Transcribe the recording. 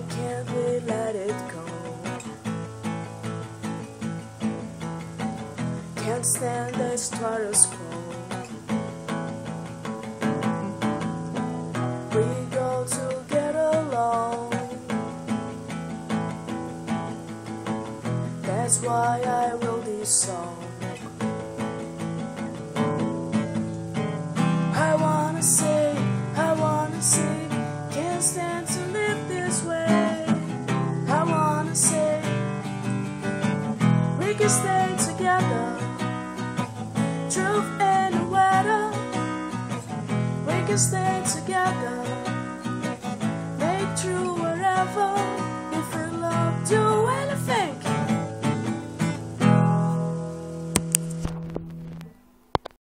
can't we let it go? Can't stand the status quo. We go to get along. That's why I wrote this song. I wanna say, can't stand to live this way. I wanna say, we can stay together, truth and the weather. We can stay together, make true wherever. If we love you